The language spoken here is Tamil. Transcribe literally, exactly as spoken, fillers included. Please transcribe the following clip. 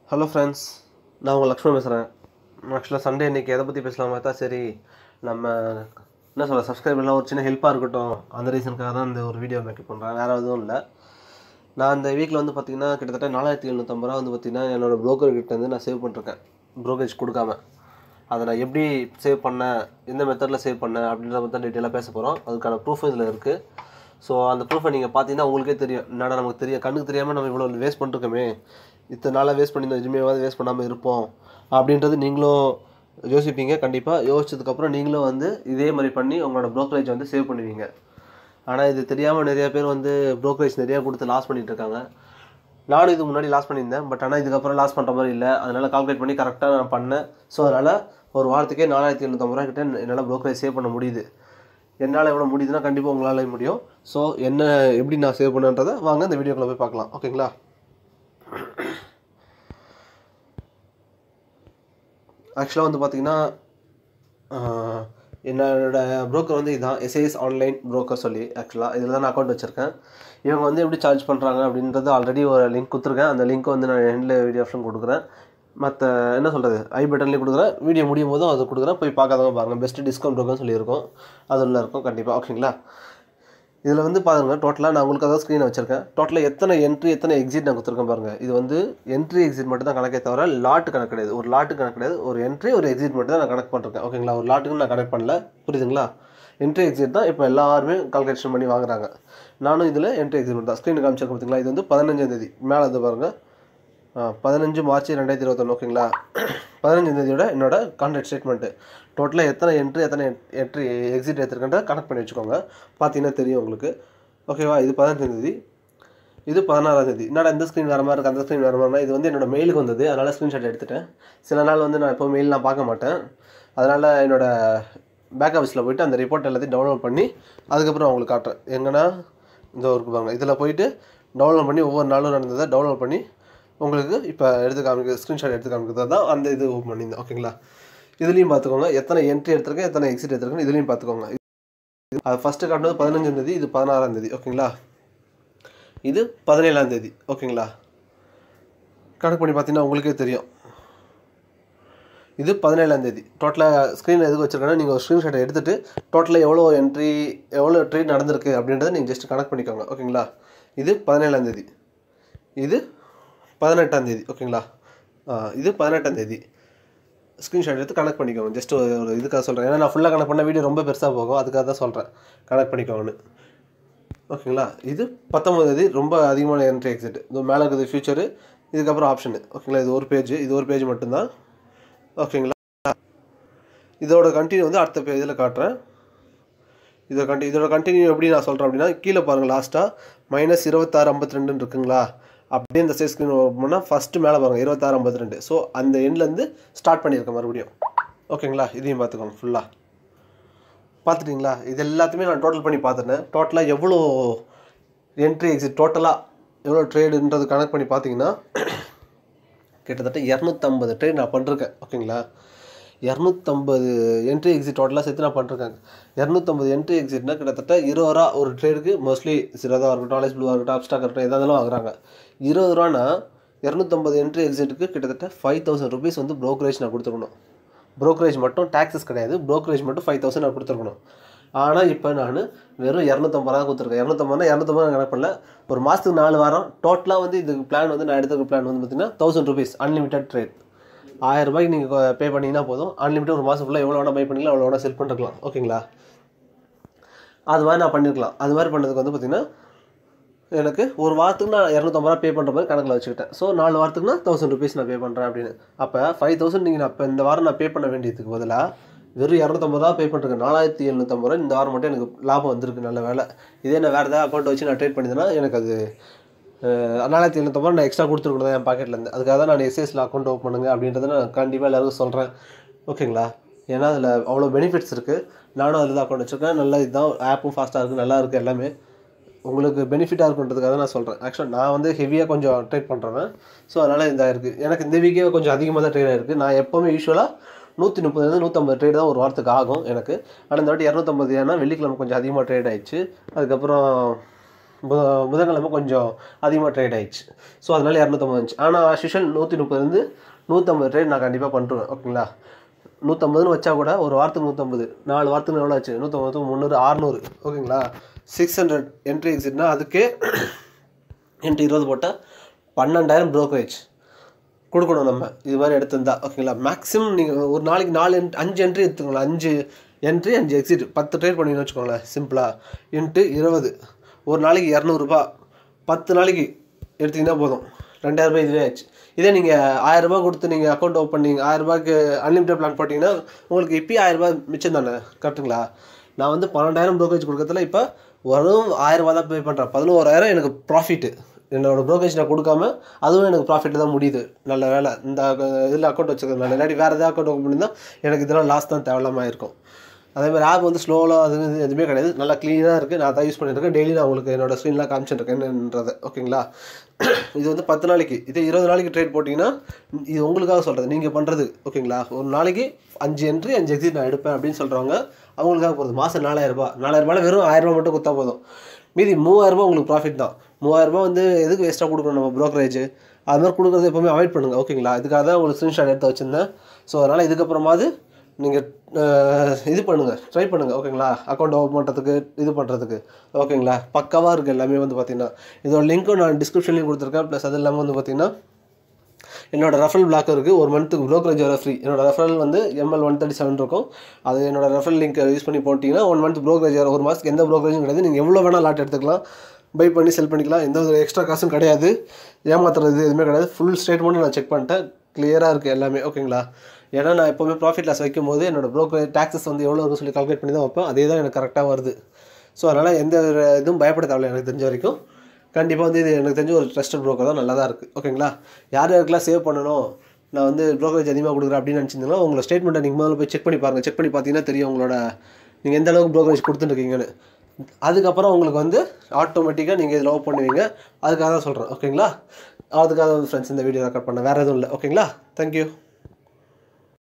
Hello friends, நான் உங்கள் லக்ஷ்மண் பேசுகிறேன். ஆக்சுவலாக சண்டே இன்றைக்கி எதை பற்றி பேசலாமா தான் சரி நம்ம என்ன சொல்ல சப்ஸ்கிரைபர்லாம் ஒரு சின்ன ஹெல்ப்பாக இருக்கட்டும் அந்த ரீசனுக்காக தான் இந்த ஒரு வீடியோ மேக் பண்ணுறேன். வேறு எதுவும் இல்லை. நான் இந்த வீக்கில் வந்து பார்த்திங்கன்னா கிட்டத்தட்ட நாலாயிரத்தி எழுநூற்றம்பது ரூபா வந்து பார்த்திங்கன்னா என்னோடய brokerகிட்ட வந்து நான் சேவ் பண்ணிருக்கேன், brokerage கொடுக்காம. அதை நான் எப்படி சேவ் பண்ணேன், எந்த மெத்தடில் சேவ் பண்ணேன் அப்படின்றத பற்றி தான் டீட்டெயிலாக பேச போகிறோம். அதுக்கான ப்ரூஃப் இதில் இருக்குது. ஸோ அந்த ப்ரூஃபை நீங்கள் பார்த்தீங்கன்னா உங்களுக்கே தெரியும், என்னடா நமக்கு தெரியும் கண்ணுக்கு தெரியாமல் நம்ம இவ்வளோ வேஸ்ட் பண்ணிருக்கோமே, இத்தனை நாளாக வேஸ்ட் பண்ணியிருந்தோம், எதுவுமேவாது வேஸ்ட் பண்ணாமல் இருப்போம் அப்படின்றது நீங்களும் யோசிப்பீங்க. கண்டிப்பாக யோசிச்சதுக்கப்புறம் நீங்களும் வந்து இதே மாதிரி பண்ணி உங்களோட brokerage வந்து சேவ் பண்ணுவீங்க. ஆனால் இது தெரியாமல் நிறைய பேர் வந்து brokerage நிறையா கொடுத்து லாஸ் பண்ணிகிட்டு இருக்காங்க. நானும் இதுக்கு முன்னாடி லாஸ் பண்ணியிருந்தேன், பட் ஆனால் இதுக்கப்புறம் லாஸ் பண்ணுற மாதிரி இல்லை. அதனால் கால்குலேட் பண்ணி கரெக்டாக நான் பண்ணேன். ஸோ அதனால் ஒரு வாரத்துக்கே நாலாயிரத்தி எழுநூற்றம்பது ரூபா கிட்டே என்னால் brokerage சேவ் பண்ண முடியுது. என்னால் எவ்வளோ முடியுதுன்னா கண்டிப்பாக உங்களால் முடியும். ஸோ என்ன எப்படி நான் சேவ் பண்ணுன்றதை வாங்க இந்த வீடியோக்குள்ளே போய் பார்க்கலாம். ஓகேங்களா? ஆக்சுவலாக வந்து பார்த்திங்கன்னா என்னோடய ப்ரோக்கர் வந்து இதுதான், S A S ONLINE broker சொல்லி. ஆக்சுவலாக இதில் தான் நான் அக்கௌண்ட் வச்சுருக்கேன். இவங்க வந்து எப்படி சார்ஜ் பண்ணுறாங்க அப்படின்றது ஆல்ரெடி ஒரு லிங்க் கொடுத்துருக்கேன். அந்த லிங்க் வந்து நான் எண்டில் வீடியோ ஆப்ஷன் கொடுக்குறேன். மற்ற என்ன சொல்கிறது ஐ பட்டன்லேயும் கொடுக்குறேன், வீடியோ முடியும் போதும் அது கொடுக்குறேன். போய் பார்க்காதவங்க பாருங்கள். பெஸ்ட்டு டிஸ்கவுண்ட் ப்ரோக்கர்னு சொல்லியிருக்கோம், அது உள்ள இருக்கும் கண்டிப்பாக. ஓகேங்களா? இதில் வந்து பாருங்கள், டோட்டலாக நான் உங்களுக்கு அதாவது ஸ்க்ரீனை வச்சுருக்கேன். டோட்டலாக எத்தனை என்ட்ரி எத்தனை எக்ஸிட் நான் கொடுத்துருக்கேன் பாருங்கள். இது வந்து என்ட்ரி எக்ஸிட் மட்டும் தான் கணக்கே தவிர லாட்டு கணக்கு கிடையாது. ஒரு லாட்டு கணக்கு கிடையாது, ஒரு என்ட்ரி ஒரு எக்ஸிட் மட்டும் தான் நான் கணக்கு பண்ணிருக்கேன். ஓகேங்களா? ஒரு லாட்டுக்கு நான் கனெக்ட் பண்ணல, புரியுதுங்களா? என்ட்ரி எக்ஸிட் தான் இப்போ எல்லாருமே கால்குலேஷன் பண்ணி வாங்குறாங்க. நானும் இதில் என்ட்ரி எக்ஸிட் மட்டும் தான் ஸ்க்ரீனுக்கு காமிச்சிருக்கேன். பார்த்தீங்களா? இது வந்து பதினஞ்சாம் தேதி மேலே வந்து பாருங்கள், பதினஞ்சு மார்ச் ரெண்டாயிரத்தி இருபத்தொன்று. ஓகேங்களா? பதினஞ்சாம் தேதியோட என்னோட கான்ட்ராக்ட் ஸ்டேட்மெண்ட்டு டோட்டலாக எத்தனை என்ட்ரி எத்தனை என்ட்ரி எக்ஸிட் எடுத்துருக்கேன்ற கனெக்ட் பண்ணி வச்சுக்கோங்க. பார்த்தீங்கன்னா தெரியும் உங்களுக்கு. ஓகேவா? இது பதினஞ்சாம் தேதி, இது பதினாறாம் தேதி. என்னடா இந்த ஸ்க்ரீன் வேறு மாதிரி இருக்குது, அந்த ஸ்க்ரீன் வேறு மாதிரினா இது வந்து என்னோடய மெயிலுக்கு வந்தது, அதனால் ஸ்க்ரீன்ஷாட் எடுத்துட்டேன். சில நாள் வந்து நான் இப்போ மெயிலெலாம் பார்க்க மாட்டேன், அதனால் என்னோடய பேக் ஆஃபீஸில் போய்ட்டு அந்த ரிப்போர்ட் எல்லாத்தையும் டவுன்லோட் பண்ணி அதுக்கப்புறம் அவங்களுக்கு காட்டுறேன். எங்கன்னா இந்த ஒர்க்கு பாருங்க, இதில் போய்ட்டு டவுன்லோட் பண்ணி ஒவ்வொரு நாளும் நடந்ததை டவுன்லோட் பண்ணி உங்களுக்கு இப்போ எடுத்து காமிக்க ஸ்க்ரீன்ஷாட் எடுத்து காமிக்கிறது தான் அந்த இது ஓப்பன் பண்ணியிருந்தேன். ஓகேங்களா? இதுலேயும் பார்த்துக்கோங்க எத்தனை என்ட்ரி எடுத்திருக்கேன், எத்தனை எக்ஸிட் எடுத்திருக்கேன், இதுலேயும் பார்த்துக்கோங்க. அது ஃபஸ்ட்டு காட்டினது பதினஞ்சாம் தேதி, இது பதினாறாம் தேதி. ஓகேங்களா? இது பதினேழாம் தேதி. ஓகேங்களா? கணக்கு பண்ணி பார்த்தீங்கன்னா உங்களுக்கே தெரியும். இது பதினேழாம் தேதி. டோட்டலாக ஸ்க்ரீனில் எதுக்கு வச்சுருக்கேன்னா நீங்கள் ஒரு ஸ்க்ரீன்ஷாட்டை எடுத்துகிட்டு டோட்டலாக எவ்வளோ என்ட்ரி எவ்வளோ ட்ரேட் நடந்திருக்கு அப்படின்றத நீங்கள் ஜஸ்ட் கனெக்ட் பண்ணிக்கோங்க. ஓகேங்களா? இது பதினேழாம் தேதி, இது பதினெட்டாம் தேதி. ஓகேங்களா? இது பதினெட்டாம் தேதி. ஸ்க்ரீன்ஷாட் எடுத்து கனெக்ட் பண்ணிக்கோங்க. ஜஸ்ட் ஒரு இதுக்காக சொல்கிறேன், ஏன்னா நான் ஃபுல்லாக கனெக்ட் பண்ண வீடியோ ரொம்ப பெருசாக போகும், அதுக்காக தான் சொல்கிறேன் கனெக்ட் பண்ணிக்கோங்கன்னு. ஓகேங்களா? இது பத்தொம்பதாம் தேதி, ரொம்ப அதிகமான என்ட்ரி எக்ஸிட். இது மேலே இருக்குது ஃபியூச்சரு, இதுக்கப்புறம் ஆப்ஷனு. ஓகேங்களா? இது ஒரு பேஜ், இது ஒரு பேஜ் மட்டும்தான். ஓகேங்களா? இதோட கண்டினியூ வந்து அடுத்த பேஜில் காட்டுறேன். இதோட கண்டி இதோட கண்டினியூ எப்படி நான் சொல்கிறேன் அப்படின்னா கீழே பாருங்கள், லாஸ்ட்டாக மைனஸ் இருபத்தாறு ஐம்பத்தி ரெண்டுன்னு இருக்குங்களா? அப்படியே இந்த சைஸ் ஸ்க்ரீன் ஓப்பன் பண்ணால் ஃபஸ்ட்டு மேலே பாருங்கள் இருபத்தாறு ஐம்பத்தி ரெண்டு. ஸோ அந்த எண்ட்லேருந்து ஸ்டார்ட் பண்ணியிருக்கேன் மறுபடியும். ஓகேங்களா? இதையும் பார்த்துக்கோங்க. ஃபுல்லாக பார்த்துட்டிங்களா? இது எல்லாத்தையுமே நான் டோட்டல் பண்ணி பார்த்துட்டேன். டோட்டலாக எவ்வளோ என்ட்ரி எக்ஸிட் டோட்டலாக எவ்வளோ ட்ரேடுன்றது கனெக்ட் பண்ணி பார்த்தீங்கன்னா கிட்டத்தட்ட இரநூத்தம்பது ட்ரேட் நான் பண்ணிருக்கேன். ஓகேங்களா? இரநூத்தம்பது என்ட்ரி எக்ஸிட் டோட்டலாக சேர்த்து நான் பண்ணிருக்கேன். இரநூத்தம்பது என்ட்ரி எக்ஸிட்னா கிட்டத்தட்ட இருபது ரூபா ஒரு ட்ரேடுக்கு. மோஸ்ட்லி சிறதாக இருக்கட்டும், ஆலேஜ் ப்ளூவாக இருக்கட்டும், அப்ஸ்டாக் இருக்கட்டும், எதாவது வாங்குறாங்க. இருபது ரூபானா இரநூத்தம்பது என்ட்ரி எக்ஸிட்டுக்கு கிட்டத்தட்ட ஃபைவ் தௌசண்ட் ருபீஸ் வந்து brokerage நான் கொடுத்துருக்கணும். brokerage மட்டும் டேக்ஸஸ் கிடையாது, brokerage மட்டும் ஃபைவ் தௌசண்ட் நான் கொடுத்துருக்கணும். ஆனால் இப்போ நான் வெறும் இரநூத்தம்பது ரூபா கொடுத்துருக்கேன். இரநூத்தம்பதுனா இரநூத்தம்பது நான் கணக்கு பண்ணல, ஒரு மாதத்துக்கு நாலு வாரம் டோட்டலாக வந்து இதுக்கு பிளான் வந்து நான் எடுத்துக்க பிளான் வந்து பார்த்தீங்கன்னா தௌசண்ட் ருபீஸ் அன்லிமிட்டட் ட்ரேட். ஆயிரம் ரூபாய்க்கு நீங்கள் பே பண்ணிங்கன்னா போதும், அன்லிமிட்டட் ஒரு மாதம் ஃபுல்லாக எவ்வளோ வேணால் பை பண்ணிக்கலாம், எவ்வளோ வேணால் செல் பண்ணிருக்கலாம். ஓகேங்களா? அது மாதிரி நான் பண்ணியிருக்கலாம். அது மாதிரி பண்ணதுக்கு வந்து பார்த்திங்கன்னா எனக்கு ஒரு வாரத்துக்கு நான் இரநூத்தம்பது ரூபா பே பண்ணுற மாதிரி கணக்கில் வச்சுக்கிட்டேன். ஸோ நாலு வாரத்துக்குனா தௌசண்ட் ருபீஸ் நான் பே பண்ணுறேன் அப்படின்னு. அப்போ ஃபைவ் தௌசண்ட் நீங்கள் நான் இப்போ இந்த வாரம் நான் பே பண்ண வேண்டியதுக்கு பதிலாக வெறும் இரநூத்தம்பது ரூபா பே பண்ணுறேன். நாலாயிரத்தி எழுநூற்றம்பது ரூபா இந்த வாரம் மட்டும் எனக்கு லாபம் வந்திருக்கு. நல்ல வேலை. இதே நான் வேறு ஏதாவது அக்கௌண்ட் வச்சு நான் ட்ரேட் பண்ணியிருந்தேன்னா எனக்கு அது நாலாயிரத்தி எழுநூற்றம்பது நான் எக்ஸ்ட்ரா கொடுத்துருக்கணும் என் பாக்கெட்லேருந்து. அதுக்காக தான் நான் எஸ்எஸ்ல அக்கௌண்ட் ஓப்பன் பண்ணுங்க அப்படின்றத நான் கண்டிப்பாக எல்லாருக்கும் சொல்கிறேன். ஓகேங்களா? ஏன்னா அதில் அவ்வளோ பெனிஃபிட்ஸ் இருக்குது. நானும் அதில் தான் அக்கௌண்ட் வச்சுருக்கேன். நல்லா இதுதான் ஆப்பும் ஃபாஸ்ட்டாக இருக்குது, நல்லா இருக்குது, எல்லாமே உங்களுக்கு பெனிஃபிட்டாக இருக்குன்றதுக்காக தான் நான் சொல்கிறேன். ஆக்சுவலாக நான் வந்து ஹெவியாக கொஞ்சம் ட்ரேட் பண்ணுறேன். ஸோ அதனால் இதாக இருக்குது. எனக்கு இந்த வீக்கே கொஞ்சம் அதிகமாக தான் ட்ரேட் ஆகிருக்கு. நான் எப்போவுமே யூஸ்வலாக நூற்றி முப்பதுலேருந்து நூற்றம்பது ட்ரேட் தான் ஒரு வாரத்துக்கு ஆகும் எனக்கு. ஆனால் இந்த வாட்டி இரநூத்தம்பது ஏன்னா வெள்ளிக்கிழமை கொஞ்சம் அதிகமாக ட்ரேட் ஆகிடுச்சு. அதுக்கப்புறம் புதன்கிழமை கொஞ்சம் அதிகமாக ட்ரேட் ஆயிடுச்சு. ஸோ அதனால் இரநூத்தம்பது இருந்துச்சு. ஆனால் ஆஷிஷல் நூற்றி முப்பதுலேருந்து நூற்றம்பது ட்ரேட் நான் கண்டிப்பாக பண்ணுறேன். ஓகேங்களா, நூற்றம்பதுன்னு வச்சா கூட ஒரு வாரத்துக்கு நூற்றம்பது, நாலு வாரத்துக்கு எவ்வளோ ஆச்சு, நூற்றம்பது முந்நூறு அறுநூறு. ஓகேங்களா, சிக்ஸ் ஹண்ட்ரட் என்ட்ரி எக்ஸிட்னா அதுக்கே என்ட்ரி இருபது போட்டால் பன்னெண்டாயிரம் ப்ரோக்கரேஜ் கொடுக்கணும் நம்ம இது மாதிரி எடுத்திருந்தா. ஓகேங்களா, மேக்ஸிமம் நீங்கள் ஒரு நாளைக்கு நாலு என் அஞ்சு என்ட்ரி எடுத்துக்கோங்களேன். அஞ்சு என்ட்ரி அஞ்சு எக்ஸிட் பத்து ட்ரேட் பண்ணிங்கன்னு வச்சுக்கோங்களேன். சிம்பிளாக இன்ட்டு இருபது, ஒரு நாளைக்கு இரநூறுபா, பத்து நாளைக்கு எடுத்திங்கன்னா போதும், ரெண்டாயிரரூபா இதுவே ஆச்சு. இதே நீங்கள் ஆயிரரூபா கொடுத்து நீங்கள் அக்கௌண்ட் ஓப்பன் பண்ணிங்க, ஆயிரரூபாய்க்கு அன்லிமிட்டட் பிளான் போட்டிங்கன்னா உங்களுக்கு இப்போயும் ஆயிரரூபா மிச்சம் தானே, கரெக்டுங்களா? நான் வந்து பன்னெண்டாயிரம் ப்ரோக்கரேஜ் கொடுக்கறதுல இப்போ வெறும் ஆயிரரூபா தான் பே பண்ணுறேன். பதினோராயிரம் எனக்கு ப்ராஃபிட்டு. என்னோடய ப்ரோக்கரேஜ் நான் கொடுக்காம அதுவும் எனக்கு ப்ராஃபிட்டு தான் முடியுது. நல்ல வேலை இந்த இதில் அக்கௌண்ட் வச்சுக்கிறதுனால. இல்லாட்டி வேறு எதாவது அக்கௌண்ட் ஓப்பன் பண்ணியிருந்தால் எனக்கு இதெல்லாம் லாஸ் தான் தேவையில்லாமல் இருக்கும். அதேமாதிரி ஆப் வந்து ஸ்லோவாக அது எதுவுமே கிடையாது, நல்லா க்ளீனாக இருக்குது. நான் தான் யூஸ் பண்ணியிருக்கேன். டெய்லி நான் உங்களுக்கு என்னோடய ஸ்க்ரீன்லாம் காமிச்சிட்ருக்கேன் என்னன்றதை. ஓகேங்களா, இது வந்து பத்து நாளைக்கு, இதே இருபது நாளைக்கு ட்ரேட் போட்டிங்கன்னா இது உங்களுக்காக சொல்கிறது, நீங்கள் பண்ணுறது. ஓகேங்களா, ஒரு நாளைக்கு அஞ்சு என்ட்ரி அஞ்சு எக்ஸிட் நான் எடுப்பேன் அப்படின்னு சொல்கிறவங்க அவங்களுக்காக போகிறது. மாதம் நாலாயிரரூபா, நாலாயிரரூபாவில் வெறும் ஆயிரரூபா மட்டும் கொடுத்தா போதும். மீதி மூவாயிரரூபா உங்களுக்கு ப்ராஃபிட் தான். மூவாயிரரூபா வந்து எதுக்கு வேஸ்ட்டாக கொடுக்கணும் நம்ம ப்ரோக்கரேஜ், அது மாதிரி கொடுக்குறது எப்போவுமே அவாய்ட் பண்ணுங்கள். ஓகேங்களா, இதுக்காக தான் உங்களுக்கு ஸ்க்ரீன்ஷாட் எடுத்து வச்சுருந்தேன். ஸோ அதனால் இதுக்கப்புறமாவது நீங்கள் இது பண்ணுங்கள், ட்ரை பண்ணுங்கள். ஓகேங்களா, அக்கௌண்ட் ஓப்பன் பண்ணுறதுக்கு இது பண்ணுறதுக்கு. ஓகேங்களா, பக்காவாக இருக்குது எல்லாமே வந்து பார்த்திங்கன்னா. இதோட லிங்க்கும் நான் டிஸ்கிரிப்ஷன்லேயும் கொடுத்துருக்கேன். ப்ளஸ் அது இல்லாமல் வந்து பார்த்திங்கன்னா என்னோட ரெஃபரல் பிளாக் இருக்குது. ஒரு மந்த்துக்கு ப்ரோக்கரேஜ் வர ஃப்ரீ. என்னோட ரெஃபரல் வந்து எம்எல் ஒன் தேர்ட்டி செவன் இருக்கும். அது என்னோட ரெஃபரல் லிங்க் யூஸ் பண்ணி போட்டிங்கன்னா ஒன் மந்த் ப்ரோக்கரேஜ் வர. ஒரு மாதத்துக்கு எந்த ப்ரோக்கரேஜும் கிடையாது. நீங்கள் எவ்வளோ வேணால் லாட் எடுத்துக்கலாம், பை பண்ணி செல் பண்ணிக்கலாம். எந்த ஒரு எக்ஸ்ட்ரா காசும் கிடையாது, ஏமாத்துறது எதுவுமே கிடையாது. ஃபுல் ஸ்டேட்மெண்ட்டு நான் செக் பண்ணிட்டேன், கிளியராக இருக்குது எல்லாமே. ஓகேங்களா, ஏன்னா நான் எப்போவுமே ப்ராஃபிட் லாஸ் வைக்கும் போது என்னோடய ப்ரோக்கரேஜ் டேக்ஸஸ் வந்து எவ்வளோ இருக்குன்னு சொல்லி கால்குலேட் பண்ணி தான் வைப்பேன். அதே தான் எனக்கு கரெக்டாக வருது. ஸோ அதனால் எந்த ஒரு இதுவும் பயப்பட தேவையில்லை. எனக்கு தெரிஞ்ச வரைக்கும் கண்டிப்பாக வந்து இது எனக்கு தெரிஞ்ச ஒரு ட்ரஸ்டட் ப்ரோக்கர் தான், நல்லா தான் இருக்குது. ஓகேங்களா, யார் யாருக்கெல்லாம் சேவ் பண்ணணும், நான் வந்து ப்ரோக்கரேஜ் அதிகமாக கொடுக்குறேன் அப்படின்னு நினச்சிருந்தீங்கன்னா உங்களோட ஸ்டேட்மெண்ட்டை நீங்கள் முதல்ல போய் செக் பண்ணி பாருங்கள். செக் பண்ணி பார்த்தீங்கன்னா தெரியும் உங்களோட நீங்கள் எந்த அளவுக்கு ப்ரோக்கரேஜ் கொடுத்துட்டுருக்கீங்கன்னு. அதுக்கப்புறம் உங்களுக்கு வந்து ஆட்டோமேட்டிக்காக நீங்கள் இதில் ஓப்பன் பண்ணுவீங்க. அதுக்காக தான் சொல்கிறேன். ஓகேங்களா, அதுக்காக தான் ஃப்ரெண்ட்ஸ் இந்த வீடியோ ரெக்கார்ட் பண்ணேன், வேறு எதுவும் இல்லை. ஓகேங்களா, தேங்க்யூ.